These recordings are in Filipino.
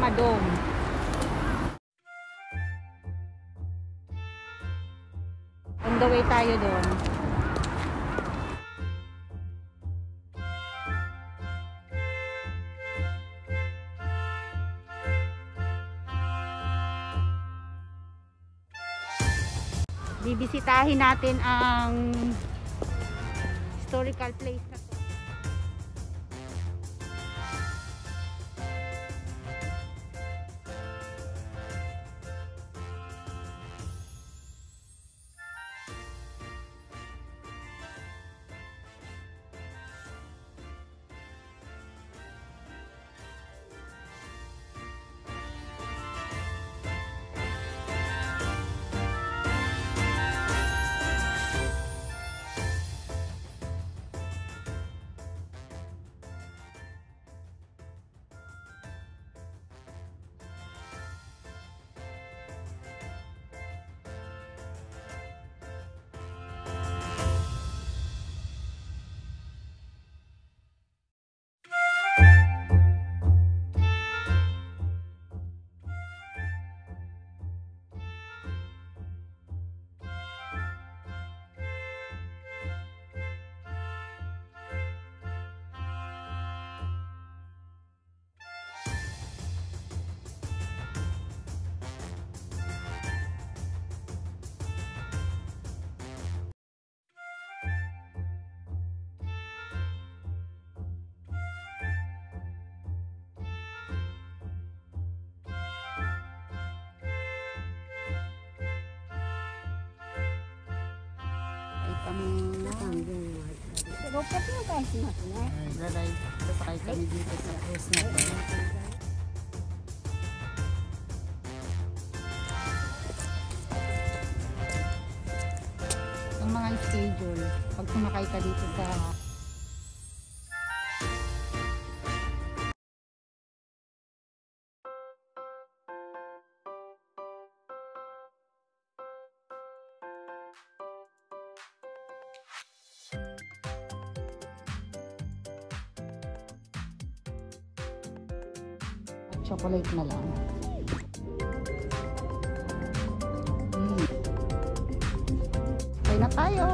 Hiroshima Dome. On the way tayo doon. Bibisitahin natin ang historical place na to. Pero pati yung kahit natin eh. Lalay, sasakay kami dito sa cruise na to. Ang mga schedule, pag sumakay ka dito sa chocolate na lang. Okay na tayo.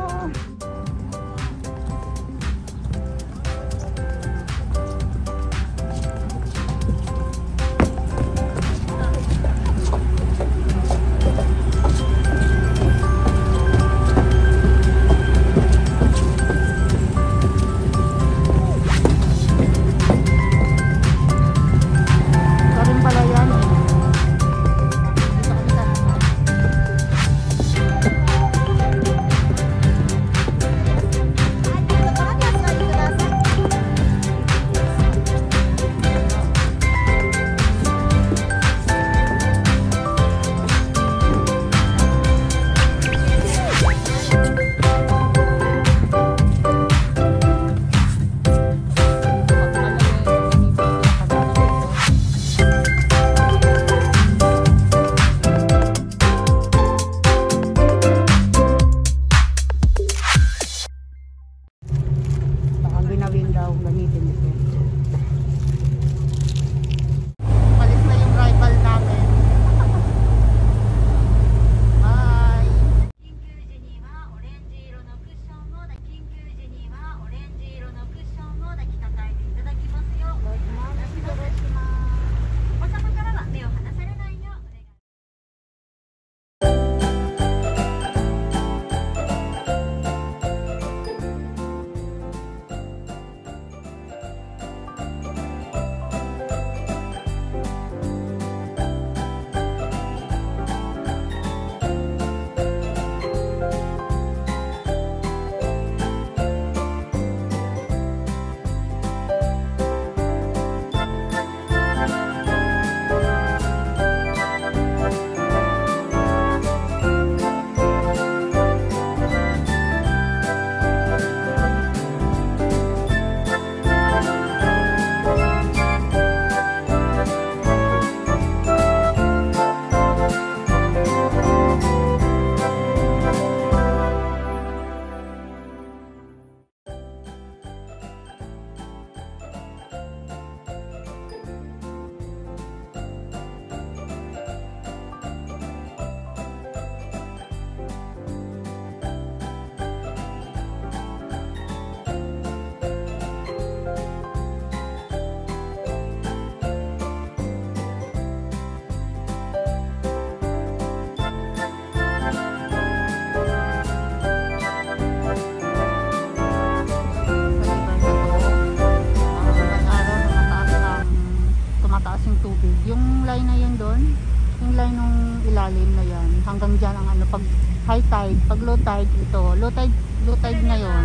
line na yun doon. Yung line nung ilalim na yan. Hanggang dyan ang ano, pag high tide, pag low tide, ito. Low tide ngayon.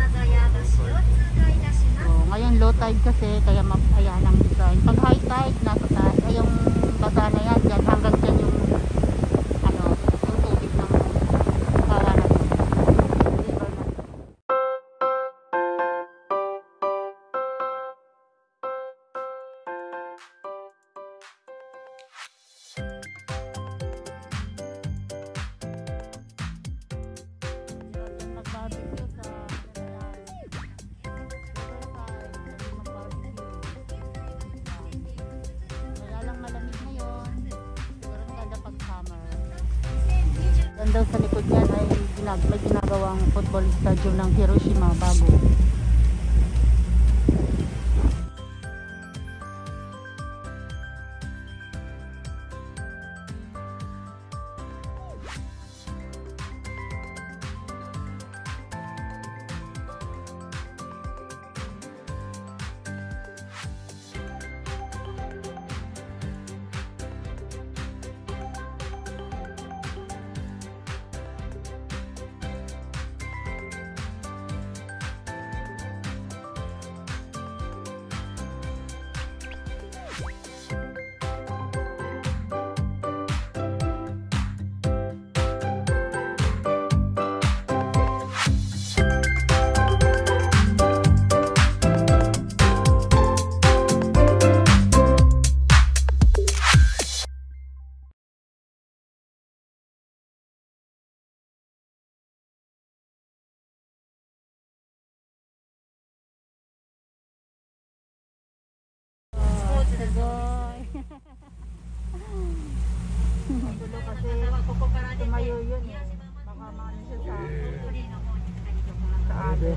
So, ngayon low tide kasi, kaya ayan ang design. Pag high tide, nasa taas, ay yung basa na yan, dyan, hanggang dyan yung ano, yung tubig ng para na river na. Mag-barbecue sa kaya lang malamig ngayon. Siguro kada pag summer. Yan daw sa likod niyan ay may ginagawang football stadium ng Hiroshima bago. Magulo kasi tumayo yun eh. Baka maano siya sa ate.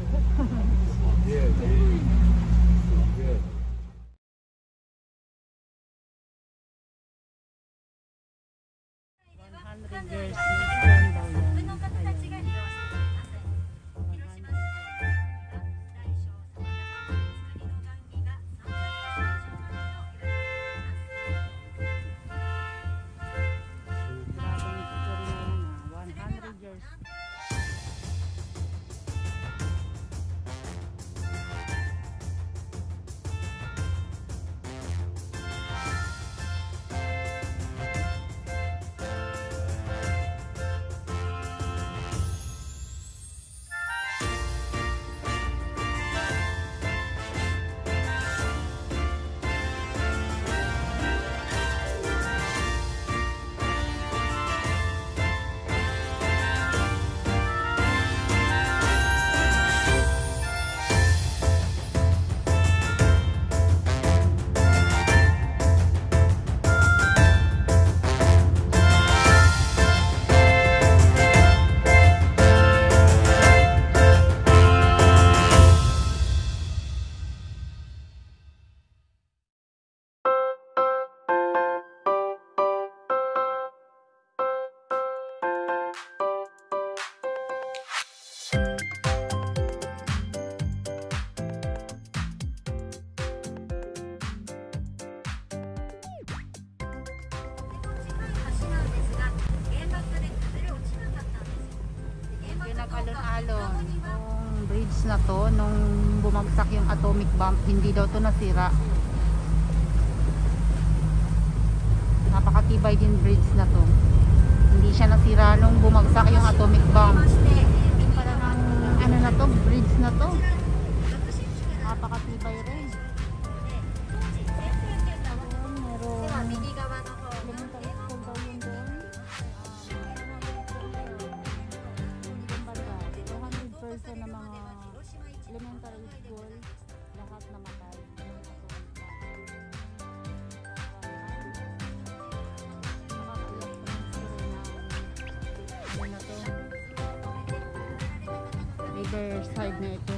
Alon-alon yung bridge na to nung bumagsak yung atomic bomb, hindi daw to nasira. Napakatibay din bridge na to, hindi siya nasira nung bumagsak yung atomic bomb. Para ng ano na to, bridge na to, napakatibay rin. Sa na mga elementary school, lahat namatay. Ano na to? River side na ito.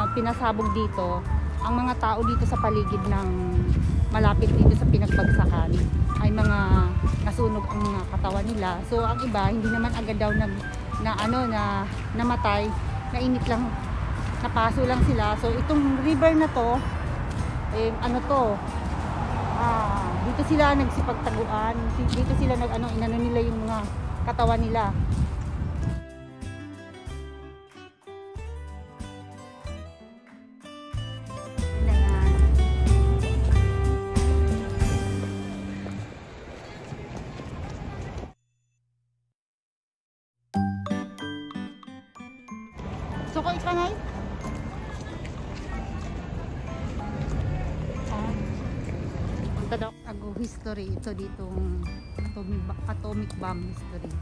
pinasabog dito, ang mga tao dito sa paligid ng malapit dito sa pinagbagsakan ay mga nasunog ang mga katawan nila. So ang iba hindi naman agad daw na namatay, nainit lang, napaso lang sila. So itong river na to, dito sila nagsipagtaguan, dito sila inano nila yung mga katawan nila. So ko ikanay? Punta daw ako history ito ditong atomic bomb history.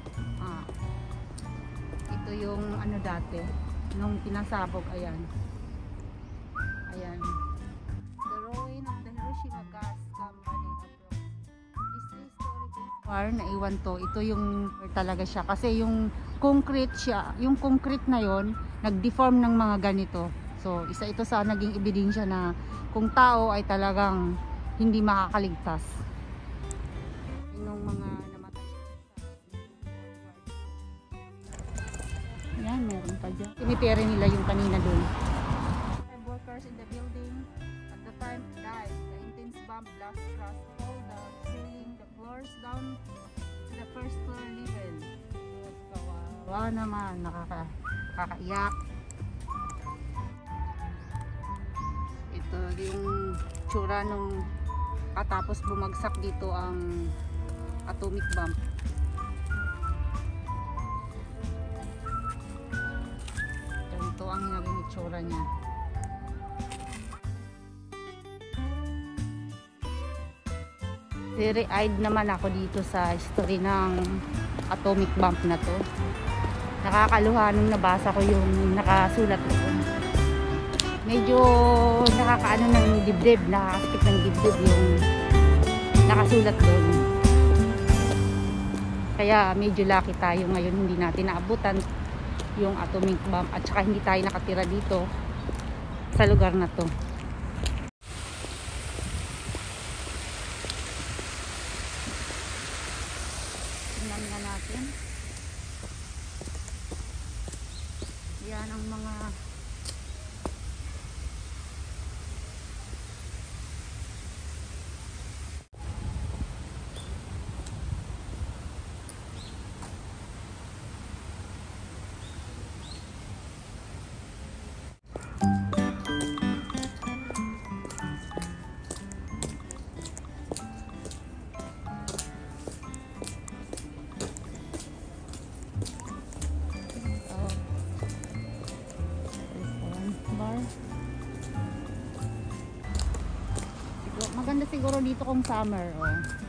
Ito yung ano dati nung pinasabog, ayan. Ayan. The ruin of the Hiroshima gas company approach. This story war na iwan to. Ito yung talaga siya kasi yung concrete siya, yung concrete na yon nag-deform ng mga ganito. So isa ito sa naging ebidensya na kung tao ay talagang hindi makakaligtas. Yung mga namatay. Yan, meron pa dyan. Pinipere nila yung kanina dun. Workers in the building at the time died. The intense bomb blast crushed all the ceiling, the floors down to the first floor level. Kawawa naman, nakakaiyak. Ito yung tsura nung katapos bumagsak dito ang atomic bomb. Ito ang naging itsura niya. Very-eyed naman ako dito sa history ng atomic bomb na to. Nakakaluha nung nabasa ko yung nakasulat doon. Medyo nakakaano ng dibdib, nakakasakit ng dibdib yung nakasulat doon. Kaya medyo lucky tayo ngayon, hindi natin naabutan yung atomic bomb at saka hindi tayo nakatira dito sa lugar na to. Tingnan nga natin. Yan ang mga maganda siguro dito kung summer, oh.